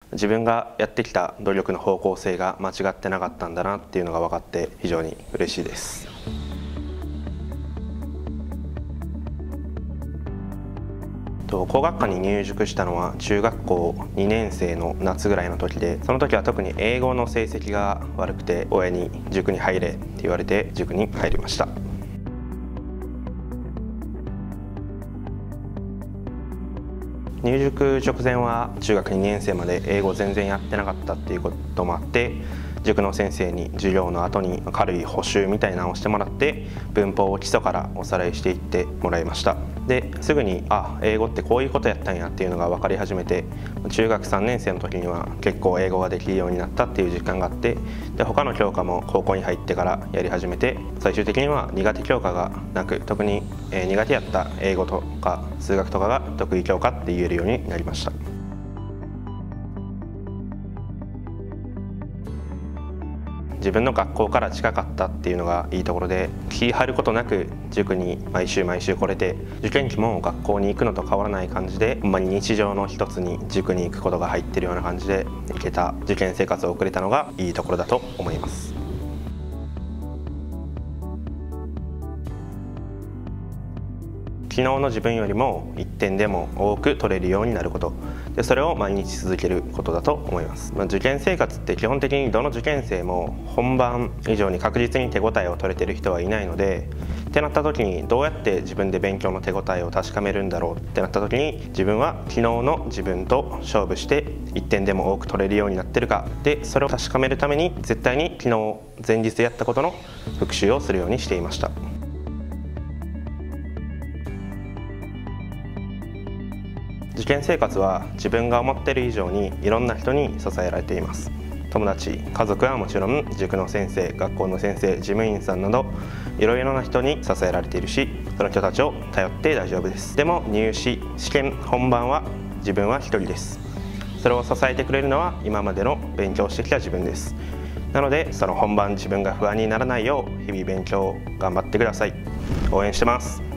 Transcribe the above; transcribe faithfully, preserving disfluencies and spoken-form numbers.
自分がやってきた努力の方向性が間違ってなかったんだなっていうのが分かって非常に嬉しいです。工学科に入塾したのは中学校にねん生の夏ぐらいの時で、その時は特に英語の成績が悪くて親に塾に入れって言われて塾に入りました。入塾直前は中学にねん生まで英語全然やってなかったっていうこともあって、塾の先生に授業の後に軽い補習みたいなのをしてもらって文法を基礎からおさらいしていってもらいました。ですぐにあ英語ってこういうことやったんやっていうのが分かり始めて、中学さんねん生の時には結構英語ができるようになったっていう実感があって、で他の教科も高校に入ってからやり始めて、最終的には苦手教科がなく、特に苦手やった英語とか数学とかが得意教科って言えるようになりました。自分の学校から近かったっていうのがいいところで、気張ることなく塾に毎週毎週来れて、受験期も学校に行くのと変わらない感じで、ほんまに日常の一つに塾に行くことが入ってるような感じで行けた受験生活を送れたのがいいところだと思います。昨日の自分よりもいってんでも多く取れるようになることで、それを毎日続けることだと思います。まあ、受験生活って基本的にどの受験生も本番以上に確実に手応えを取れてる人はいないので、ってなった時にどうやって自分で勉強の手応えを確かめるんだろうってなった時に、自分は昨日の自分と勝負していってんでも多く取れるようになってるかで、それを確かめるために絶対に昨日前日やったことの復習をするようにしていました。受験生活は自分が思っている以上にいろんな人に支えられています。友達、家族はもちろん、塾の先生、学校の先生、事務員さんなどいろいろな人に支えられているし、その人たちを頼って大丈夫です。でも入試、試験本番は自分は一人です。それを支えてくれるのは今までの勉強してきた自分です。なのでその本番自分が不安にならないよう日々勉強を頑張ってください。応援してます。